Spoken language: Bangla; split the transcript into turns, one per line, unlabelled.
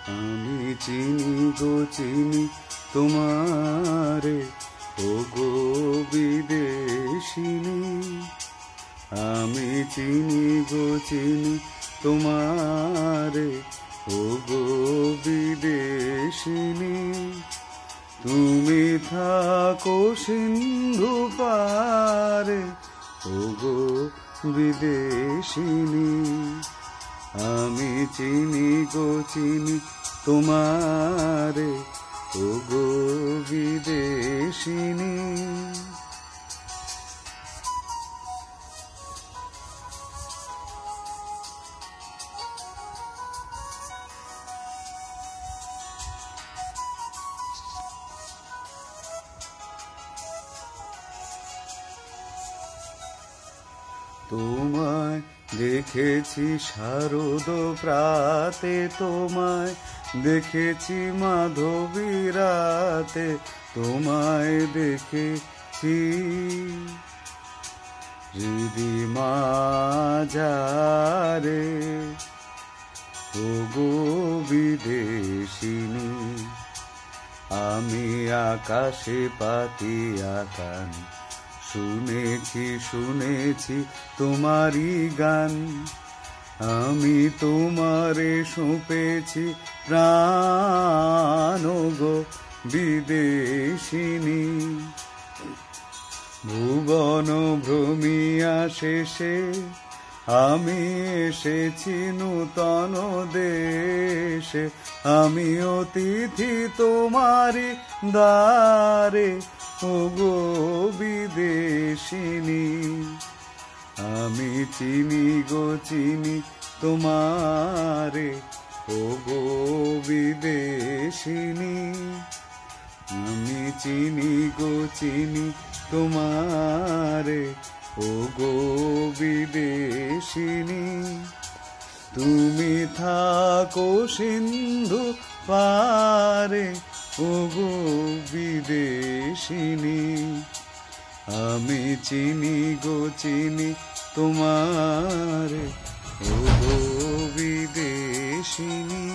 আমি চিনি গো চিনি তোমারে, ও গো বিদেশিনী। আমি চিনি গো চিনি তোমারে, ও গো বিদেশিনী। তুমি থাকো সিন্ধু পারে, ও গো বিদেশিনী। আমি চিনি গো চিনি তোমারে, ও গো বিদেশিনী। তোমায় দেখেছি শারদ প্রাতে, তোমায় দেখেছি মাধবী রাতে, তোমায় দেখেছি হৃদি মাঝারে, ও গো বিদেশিনী। আমি আকাশে পাতিয়া কান, শুনেছি শুনেছি তোমারই গান। আমি তোমারে সঁপেছি প্রাণ, গো বিদেশিনী। ভুবন ভ্রমিয়া শেষে আমি এসেছি নূতন দেশে। আমি অতিথি তোমারি দ্বারে, ও গো বিদেশিনী। আমি চিনি গো চিনি তোমারে, ও গো বিদেশিনী। আমি চিনি গো চিনি তোমারে, ও গো বিদেশিনী। তুমি থাকো সিন্ধু পারে, ও গো বিদেশিনী। আমি চিনি গো চিনি তোমারে, ও গো বিদেশিনী।